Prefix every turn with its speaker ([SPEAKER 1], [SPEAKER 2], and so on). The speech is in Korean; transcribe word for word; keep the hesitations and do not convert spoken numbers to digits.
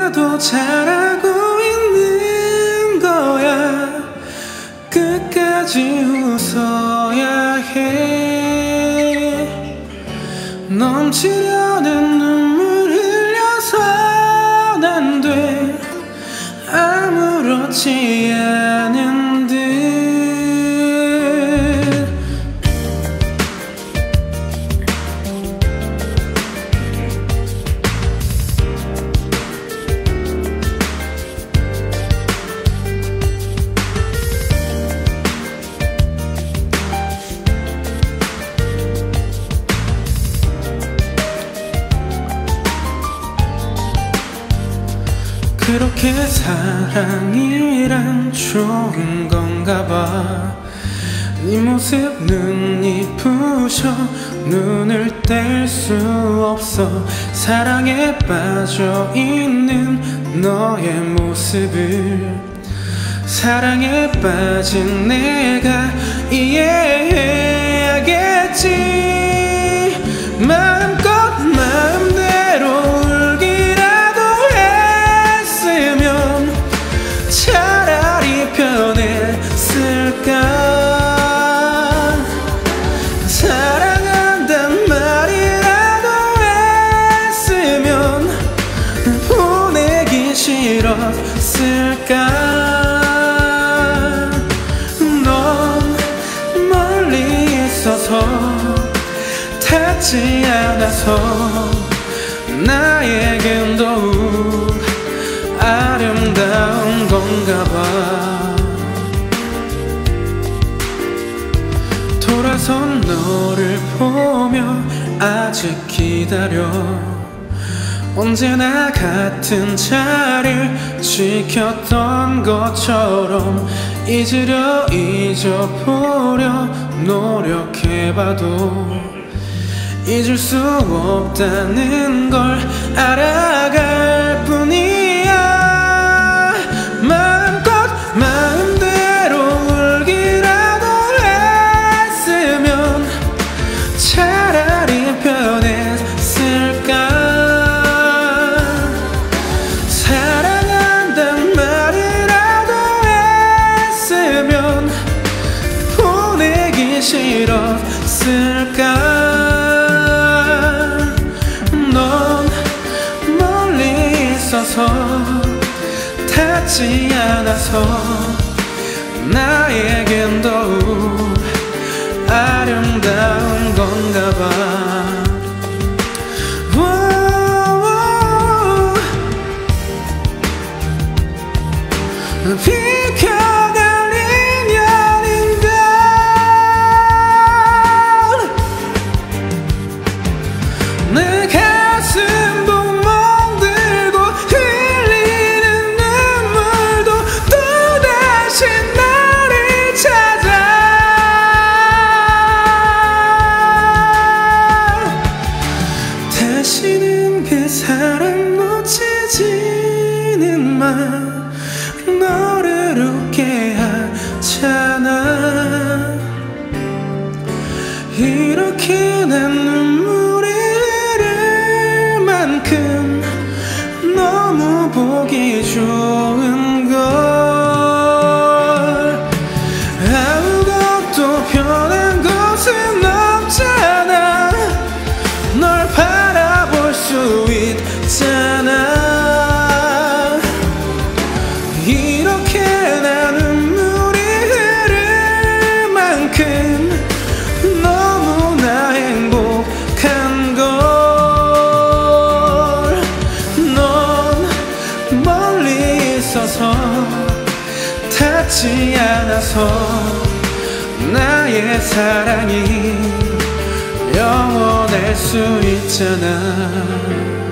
[SPEAKER 1] 그래도 잘하고 있는 거야. 끝까지 웃어야 해. 넘치려는 눈물 흘려선 안 돼. 아무렇지 않은 듯. 그렇게 사랑이란 좋은 건가 봐. 네 모습 눈이 부셔 눈을 뗄 수 없어. 사랑에 빠져 있는 너의 모습을 사랑에 빠진 내가 이해해야겠지. 마음껏 마음대로 사랑한단 말이라도 했으면 보내기 싫었을까. 넌 멀리 있어서 닿지 않아서 나에겐 더욱 아름다운 건가 봐. 돌아선 너를 보며 아직 기다려. 언제나 같은 자리를 지켰던 것처럼 잊으려 잊어보려 노력해봐도 잊을 수 없다는 걸 알아갈 뿐이야. 마음껏 마음대로 울기라도 했으면 차라리 편했을까. 사랑한단 말이라도 했으면 보내기 싫었을까. 넌 멀리 있어서 닿지 않아서 나에겐 더욱 아름다운 건가 봐. 비켜갈 인연인걸. 내 가슴도 멍들고 흘리는 눈물도 또다시 나를 찾아. 다시는 그 사랑 놓치지는 마. 너를 웃게 하잖아. 이렇게 난 눈물이 흐를 만큼 너무 보기 좋은 걸. 아무것도 변한 것은 없잖아. 널 바라볼 수 있잖아. 이렇게 나 눈물이 흐를 만큼 너무나 행복한 걸. 넌 멀리 있어서 닿지 않아서 나의 사랑이 영원할 수 있잖아.